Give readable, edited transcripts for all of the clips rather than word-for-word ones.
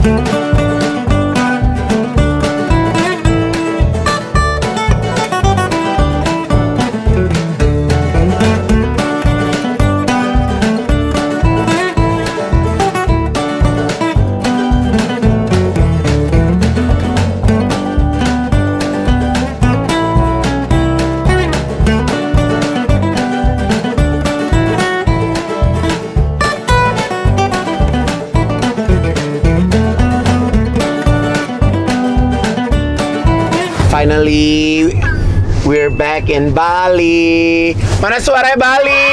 Finally, we're back in Bali. Mana suara Bali?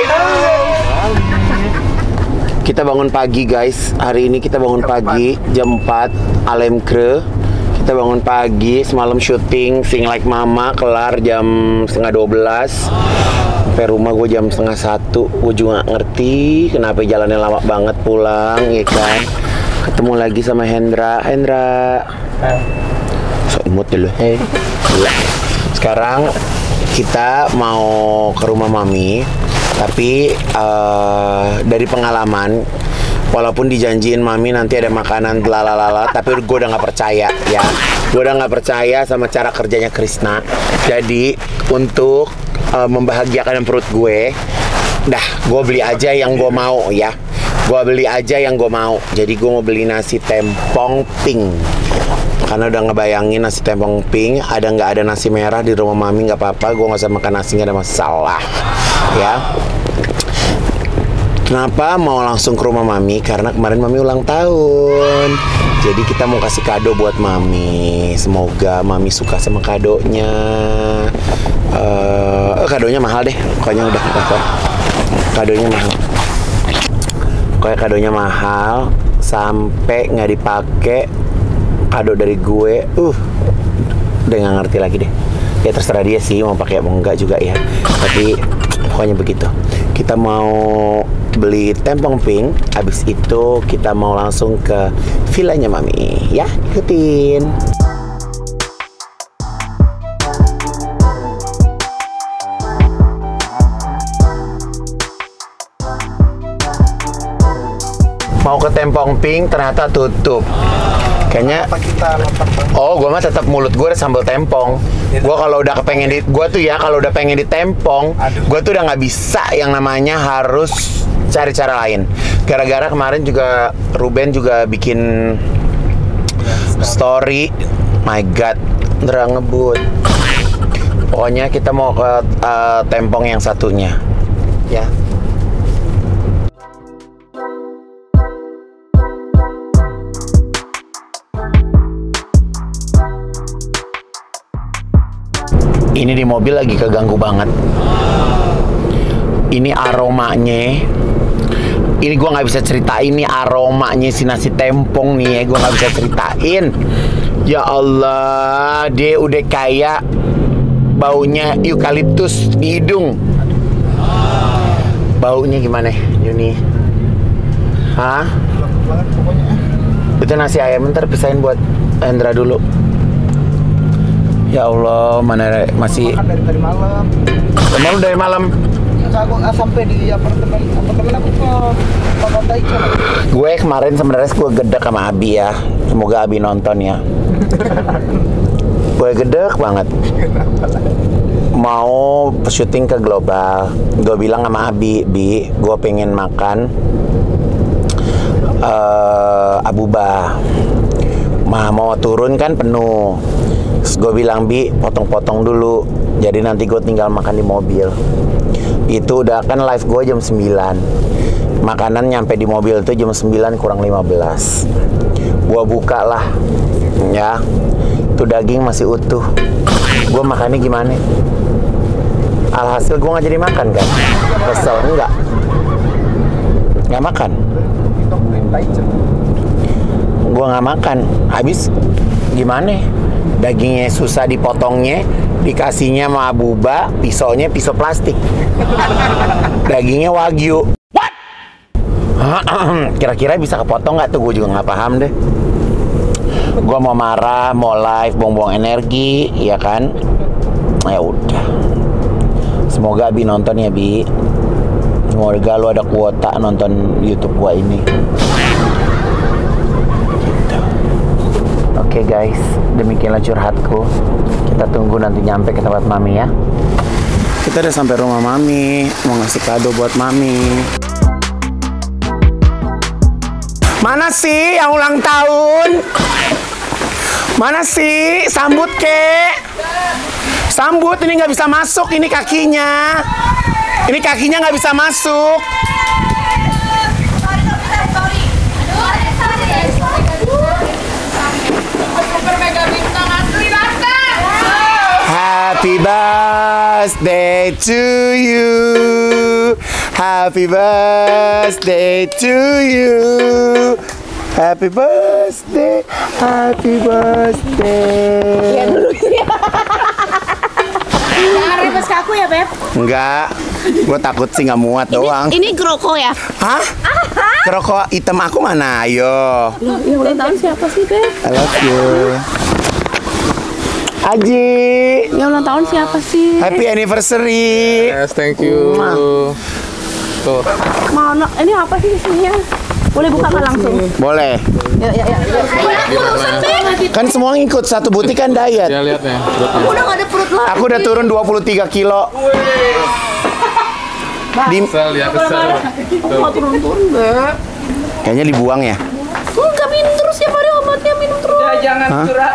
Kita bangun pagi guys. Hari ini kita bangun pagi jam 4 Alem Kre. Kita bangun pagi, semalam syuting Sing Like Mama, kelar jam setengah 12. Sampai rumah gue jam setengah 1. Gue juga gak ngerti kenapa jalannya lama banget pulang, ya kan. Ketemu lagi sama Hendra. So imut dulu. Sekarang kita mau ke rumah Mami. Tapi dari pengalaman, walaupun dijanjiin Mami nanti ada makanan lalalala, tapi gue udah gak percaya ya. Gue udah gak percaya sama cara kerjanya Krishna. Jadi untuk membahagiakan perut gue, gue beli aja yang gue mau ya. Gue beli aja yang gue mau. Jadi gue mau beli nasi tempong pink. Karena udah ngebayangin nasi tempong pink, nggak ada nasi merah di rumah Mami, nggak apa-apa, gue nggak usah makan nasi, nggak ada masalah, ya. Kenapa mau langsung ke rumah Mami? Karena kemarin Mami ulang tahun, jadi kita mau kasih kado buat Mami. Semoga Mami suka sama kadonya. Kadonya mahal deh, pokoknya udah. Kadonya mahal. Pokoknya kadonya mahal sampai nggak dipakai. Kado dari gue, udah nggak ngerti lagi deh. Ya terserah dia sih mau pakai apa enggak juga ya. Tapi pokoknya begitu. Kita mau beli tempong pink, habis itu kita mau langsung ke villanya Mami, ya ikutin. Mau ke tempong pink ternyata tutup. Kayaknya gue mah tetap mulut gue ada sambal tempong. Gue kalau udah kepengen kalau udah pengen ditempong, gue tuh udah nggak bisa yang namanya harus cari cara lain. Gara-gara kemarin juga Ruben juga bikin story, my god, udah ngebut. Pokoknya kita mau ke tempong yang satunya, ya. Ini di mobil lagi keganggu banget. Ini aromanya. Ini gue nggak bisa ceritain nih aromanya si nasi tempong nih ya. Gue nggak bisa ceritain. Ya Allah, dia udah kayak baunya eukaliptus di hidung. Baunya gimana, Yuni? Hah? Itu nasi ayam, ntar pisahin buat Hendra dulu. Ya Allah, mana masih dari malam. Kemarin dari malam. Sampai di apartemen aku ke Kota Ica. Gue kemarin sebenarnya gue gedek sama Abi ya. Semoga Abi nonton ya. Gue gedek banget. Mau syuting ke Global. Gue bilang sama Abi, gue pengen makan Abuba. Mau turun kan penuh. Gue bilang, Bi, potong-potong dulu. Jadi nanti gue tinggal makan di mobil. Itu udah kan live gue jam 9. Makanan nyampe di mobil itu jam 9 kurang 15. Gue buka lah, ya. Itu daging masih utuh. Gue makannya gimana? Alhasil gue gak jadi makan kan? Kesel, enggak? Gak makan? Gue gak makan. Habis gimana? Dagingnya susah dipotongnya, dikasihnya sama Abuba, pisaunya pisau plastik. Dagingnya wagyu. What? Kira-kira bisa kepotong nggak tuh? Gue juga nggak paham deh. Gue mau marah, mau live, buang-buang energi, ya kan? Ya udah. Semoga Abi nonton ya, Bi. Semoga lu ada kuota nonton YouTube gua ini. Oke guys, demikianlah curhatku. Kita tunggu nanti nyampe ke tempat Mami ya. Kita udah sampai rumah Mami, mau ngasih kado buat Mami. Mana sih yang ulang tahun? Mana sih? Sambut kek. Sambut, ini nggak bisa masuk, ini kakinya. Ini kakinya nggak bisa masuk. Happy birthday to you. Happy birthday to you. Happy birthday. Happy birthday. Ya dulu ya. Jangan ribet ke aku ya, Beb. Enggak, gue takut sih nggak muat doang. Ini Groko ya? Hah? Kerokok hitam aku mana? Ayo. Loh, yang ulang tahun siapa sih, Beb? I love you. Aji. Yang ulang tahun siapa sih? Happy anniversary. Yes, thank you. Tuh. Mana? Ini apa sih isinya? Boleh buka nggak langsung? Boleh. Ya. Kan semua ngikut, satu butik kan diet. Ya lihat nih. Aku udah nggak ada perut lagi. Aku udah turun 23 kilo. Kesel ya, kesel. Aku nggak turun-turun, Beb. Kayaknya dibuang ya. Enggak, minum terus ya, Mario. Obatnya minum terus. Ya jangan curhat.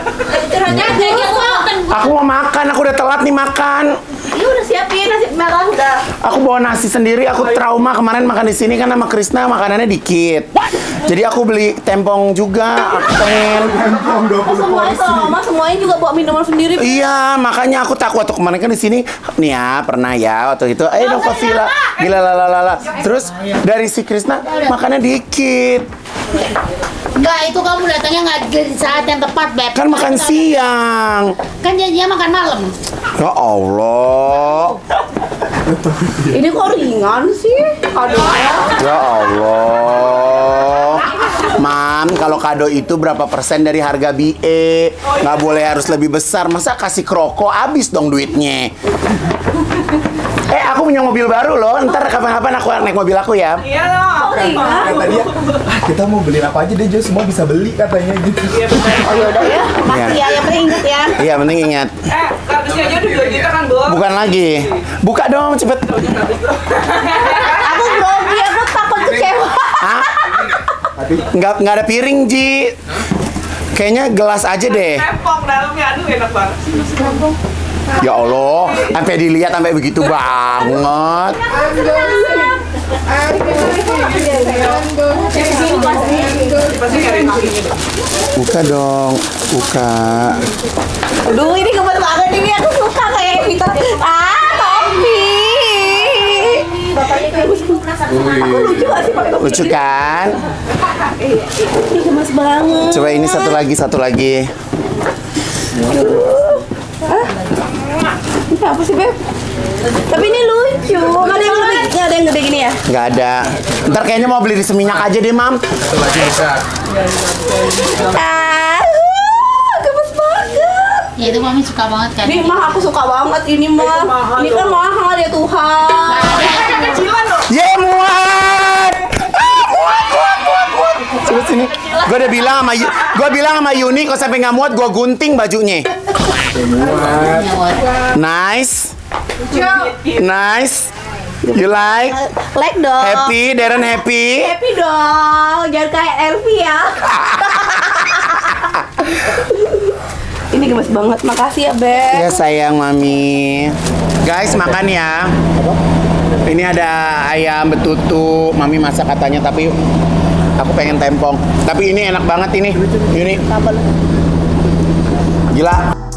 Aku mau makan, aku udah telat nih makan. Iya udah siapin nasi merah udah. Aku bawa nasi sendiri, aku trauma kemarin makan di sini kan sama Krisna makanannya dikit. Jadi aku beli tempong juga, aku pengen. Semuanya sama semuanya juga bawa minuman sendiri. Iya, makanya aku takut waktu kemarin kan di sini. Nih ya, pernah ya waktu itu. Dong ke villa. Gila lalala. Terus dari si Krisna makannya dikit. Enggak, itu kamu datangnya nggak di saat yang tepat, Beb. Kan makan siang. Kan janjinya makan malam. Ya Allah. Ini kok ringan sih? Kadonya. Ya Allah. Mam, kalau kado itu berapa persen dari harga BE? Nggak boleh harus lebih besar. Masa kasih kroko habis dong duitnya. Aku punya mobil baru loh. Ntar kapan-kapan aku naik mobil aku ya. Iya loh. Kata dia, kita mau beli apa aja deh Jo, semua bisa beli katanya gitu. Oh yaudah ya. Pasti ya, yang penting ingat ya. Iya, penting ingat. Kardusnya aja udah 2 juta kan, Bu? Bukan lagi. Buka dong, cepet. Aku grogi, aku takut kecewa. Hah? Nggak ada piring, Ji. Kayaknya gelas aja deh. Tempong dalamnya, aduh enak banget. Ya Allah, sampai dilihat sampai begitu banget. Buka dong, buka. Aduh, ini gemes banget ini, aku suka kayak Vita. Tommy. Aku lucu gak sih pakai topi? Lucu kan? Ini gemes banget. Coba ini satu lagi. Ini apa sih, Beb? Tapi ini lucu. Nggak ada yang gede gini ya? Nggak ada. Ntar kayaknya mau beli di Seminyak aja deh, Mam. Satu lagi bisa. Gemes banget. Ya itu Mami suka banget kan. Ini mah aku suka banget ini mah. Ini kan mahal ya Tuhan. Kecilan loh. Ye, muat! Muat. Coba sini. Gue udah bilang sama Yuni kalau sampai nggak muat gue gunting bajunya. Nice. You like? Like dong. Happy, Darren happy. Happy dong. Jangan kayak Elvi ya. Ini gemes banget. Makasih ya, Beb. Ya sayang Mami. Guys, makan ya. Ini ada ayam betutu. Mami masak katanya, tapi aku pengen tempong. Tapi ini enak banget ini. Yuni. Gila.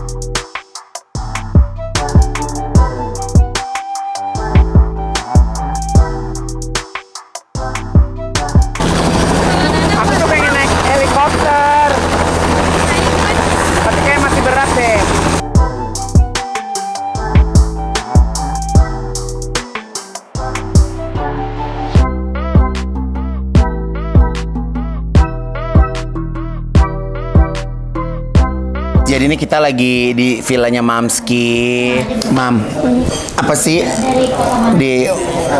Aku tuh pengen naik helikopter. Tapi kayak masih berat deh. Jadi ini kita lagi di villanya Mamski. Mam, apa sih di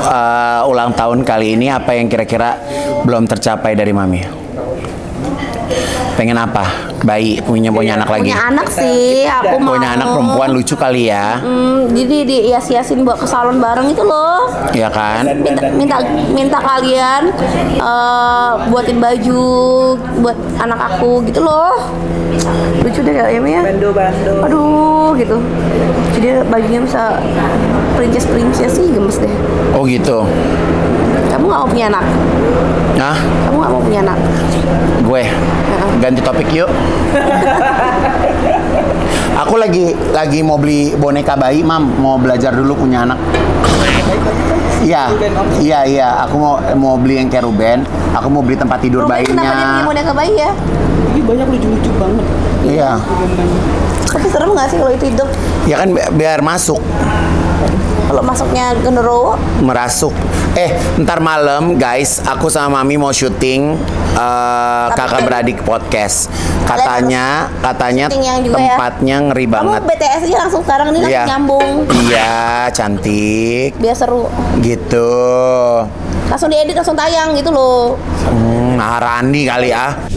ulang tahun kali ini apa yang kira-kira belum tercapai dari Mami? Pengen apa? Bayi, punya anak lagi. Punya anak sih, aku mau. Punya anak perempuan lucu kali ya. Jadi dihias-hiasin buat ke salon bareng itu loh. Iya kan? Minta kalian buatin baju buat anak aku gitu loh. Lucu deh kayaknya ya. Bando. Aduh gitu. Jadi bajunya bisa princess sih, gemes deh. Oh gitu. Kamu nggak mau punya anak? Nah, Kamu nggak mau punya anak? gue ganti topik yuk. Aku lagi mau beli boneka bayi, Mam. Mau belajar dulu punya anak. Iya. Aku mau beli yang kayak Ruben. Aku mau beli tempat tidur Kenapa dia bayinya. punya boneka bayi ya? Ini banyak lucu-lucu banget. Iya. Tapi serem nggak sih kalau itu hidup? Ya kan biar masuk. Kalau masuknya genderuwo? Merasuk. Ntar malam guys, aku sama Mami mau syuting kakak beradik podcast. Katanya Syuting yang juga ya? tempatnya ngeri banget. Kamu BTS aja langsung sekarang ini Iya. langsung nyambung. Iya, cantik. Biar seru. Gitu. Langsung diedit, langsung tayang gitu loh. Maharani kali ah.